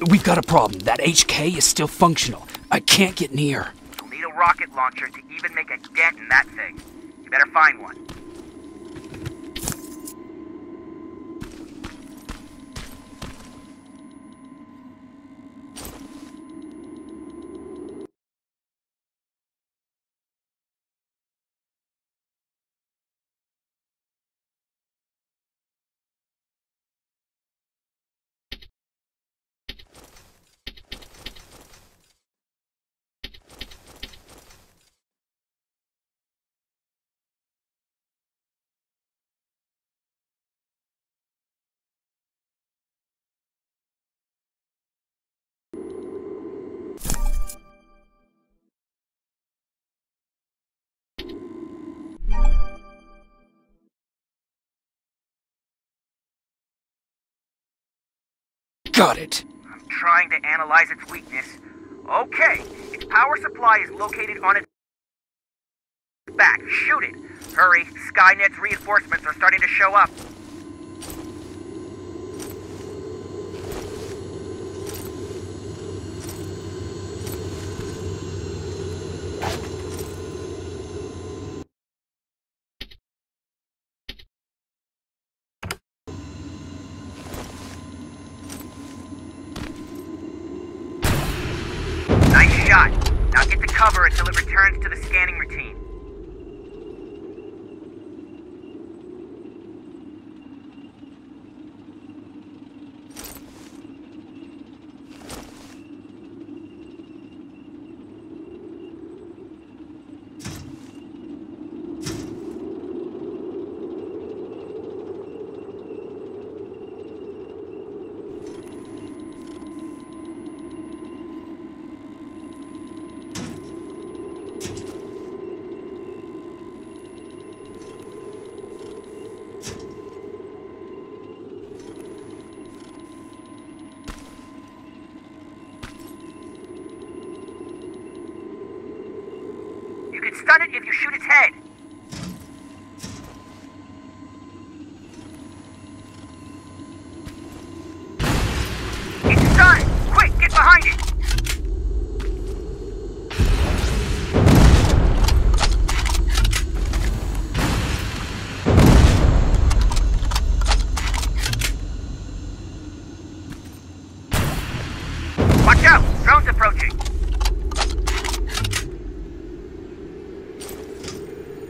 We've got a problem. That HK is still functional. I can't get near. You'll need a rocket launcher to even make a dent in that thing. You better find one. Got it. I'm trying to analyze its weakness. Okay, its power supply is located on its back. Shoot it. Hurry, Skynet's reinforcements are starting to show up. Nice shot. Now get to cover until it returns to the scanning routine. You can stun it if you shoot its head. It's stunned! Quick, get behind it! Watch out! Drone's approaching!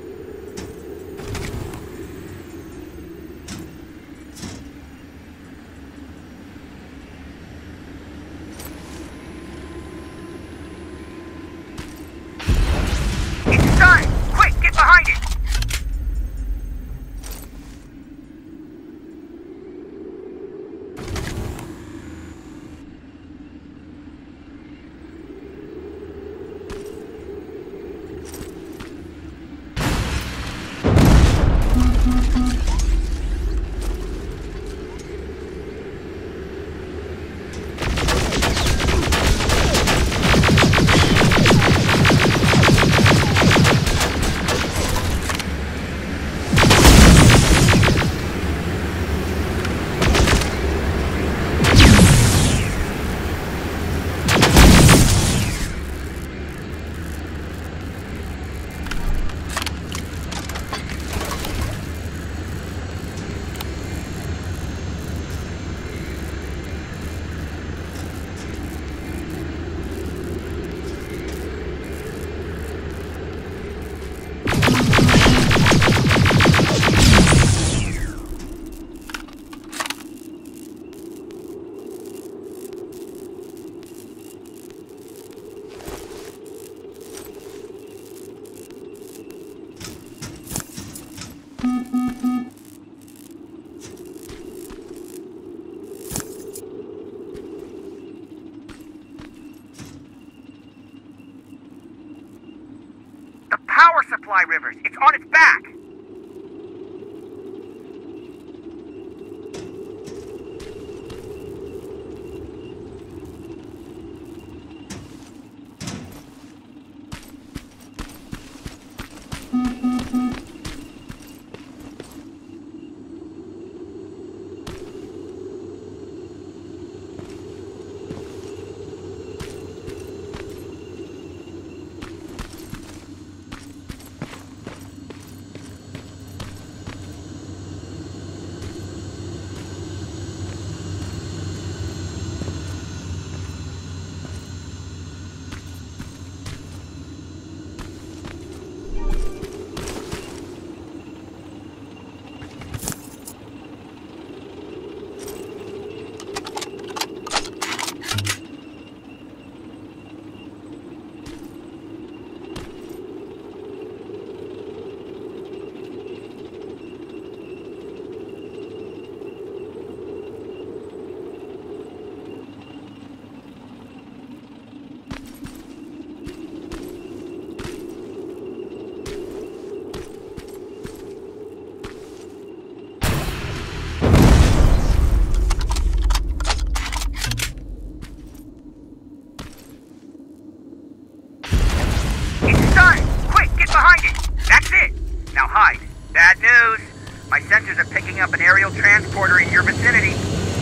are picking up an aerial transporter in your vicinity.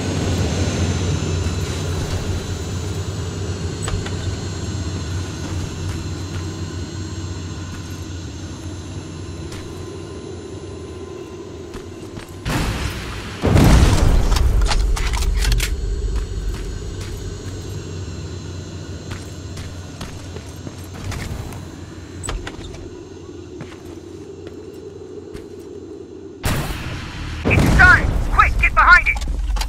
It's done! Quick, get behind it!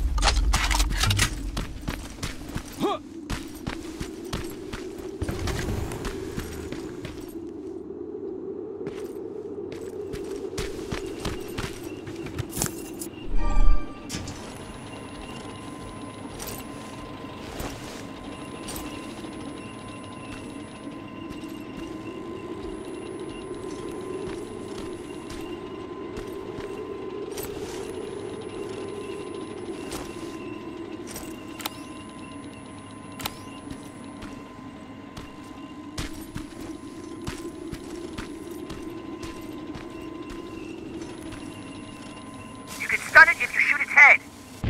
You can stun it if you shoot its head.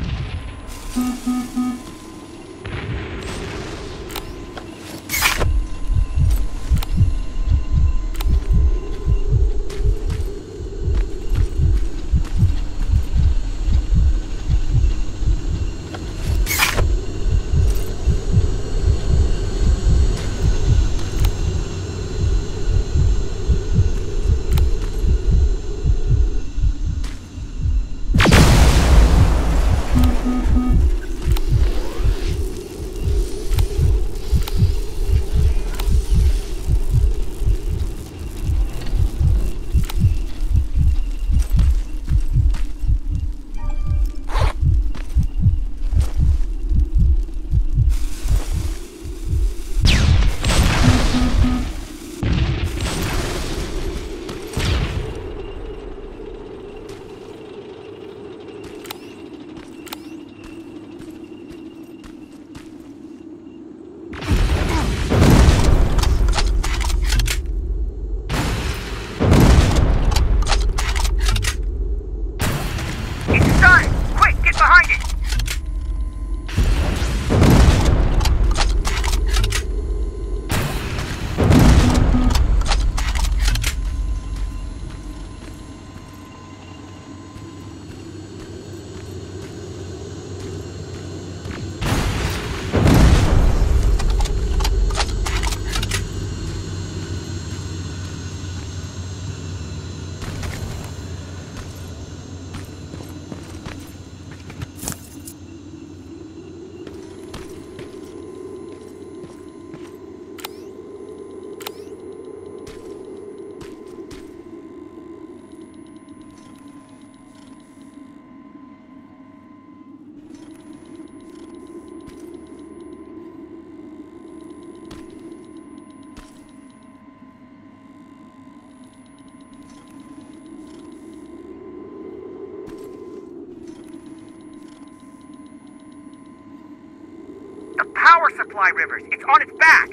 It's done! Quick, get behind it! The power supply, Rivers. It's on its back.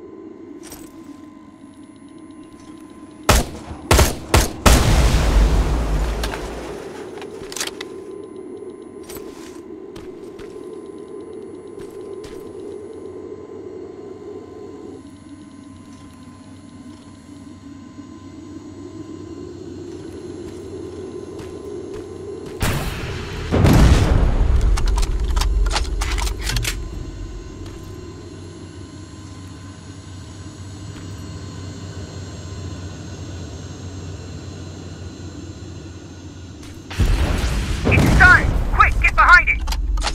It's done! Quick, get behind it!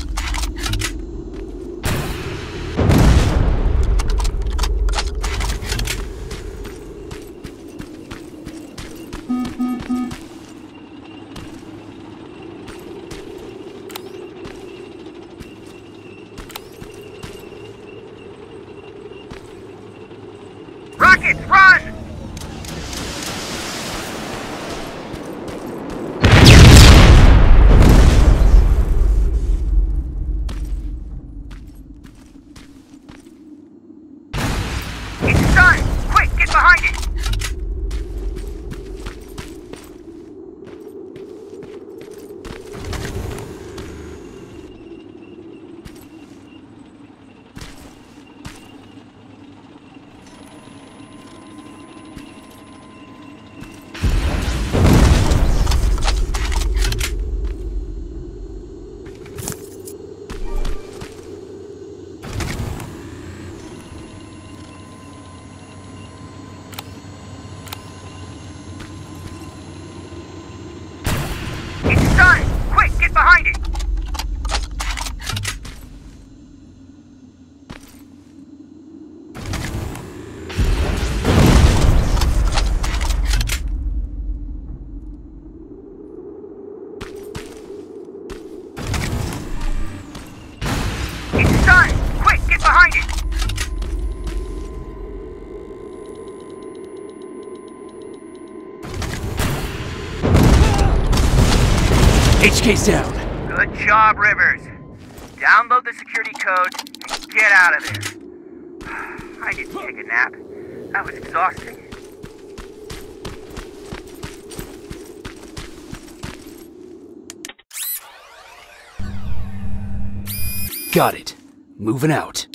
Rockets, run! It's done! Quick, get behind it! It's done! Quick, get behind it! It's done! Quick, get behind it! HK's down. Good job, Rivers. Download the security code and get out of there. I didn't take a nap. That was exhausting. Got it. Moving out.